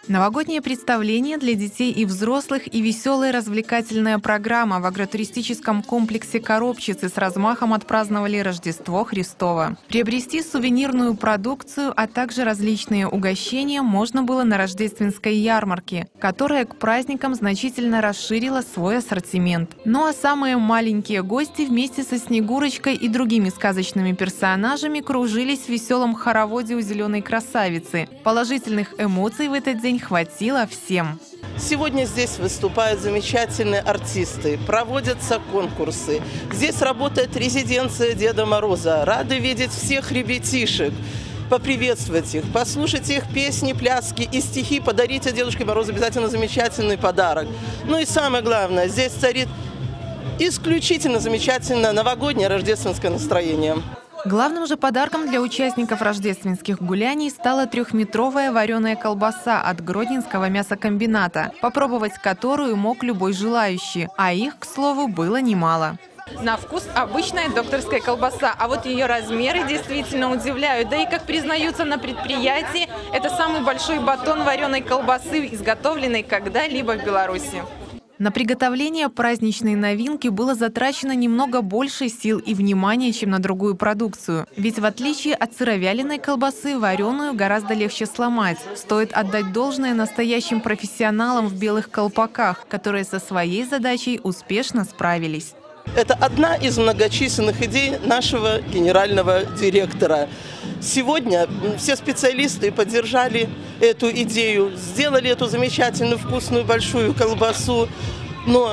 Новогоднее представление для детей и взрослых и веселая развлекательная программа в агротуристическом комплексе Коробчицы с размахом отпраздновали Рождество Христово. Приобрести сувенирную продукцию, а также различные угощения можно было на рождественской ярмарке, которая к праздникам значительно расширила свой ассортимент. Ну а самые маленькие гости вместе со Снегурочкой и другими сказочными персонажами кружились в веселом хороводе у зеленой красавицы. Положительных эмоций в этот день хватило всем. Сегодня здесь выступают замечательные артисты, проводятся конкурсы. Здесь работает резиденция Деда Мороза. Рады видеть всех ребятишек, поприветствовать их, послушать их песни, пляски и стихи, подарить Дедушке Морозу обязательно замечательный подарок. Ну и самое главное, здесь царит исключительно замечательное новогоднее рождественское настроение. Главным же подарком для участников рождественских гуляний стала 3-метровая вареная колбаса от Гродненского мясокомбината, попробовать которую мог любой желающий, а их, к слову, было немало. На вкус обычная докторская колбаса, а вот ее размеры действительно удивляют. Да и, как признаются на предприятии, это самый большой батон вареной колбасы, изготовленной когда-либо в Беларуси. На приготовление праздничной новинки было затрачено немного больше сил и внимания, чем на другую продукцию. Ведь в отличие от сыровяленой колбасы, вареную гораздо легче сломать. Стоит отдать должное настоящим профессионалам в белых колпаках, которые со своей задачей успешно справились. Это одна из многочисленных идей нашего генерального директора. Сегодня все специалисты поддержали эту идею, сделали эту замечательную, вкусную, большую колбасу. Но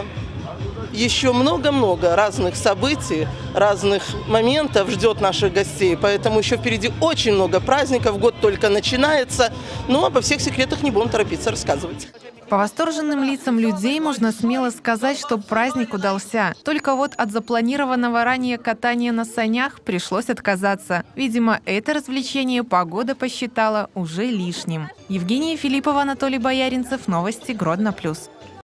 еще много-много разных событий, разных моментов ждет наших гостей. Поэтому еще впереди очень много праздников, год только начинается. Но обо всех секретах не будем торопиться рассказывать. По восторженным лицам людей можно смело сказать, что праздник удался. Только вот от запланированного ранее катания на санях пришлось отказаться. Видимо, это развлечение погода посчитала уже лишним. Евгения Филиппова, Анатолий Бояринцев. Новости Гродно+.